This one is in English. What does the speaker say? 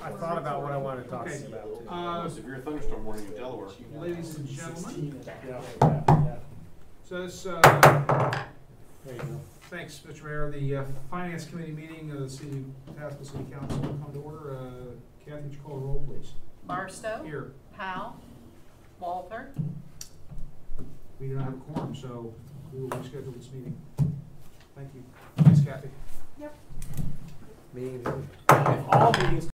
I thought about what I wanted to talk to Okay. you about too. Severe thunderstorm warning in Delaware. Ladies and gentlemen, Yeah. so this, There you go. thanks, Mr. Mayor. The Finance Committee meeting of the City Haskell City Council will come to order. Kathy, would you call the roll, please? Barstow. Here. Powell. Walther. We do not have a quorum, so we will reschedule this meeting. Thank you. Thanks, Kathy. Meeting, if all meetings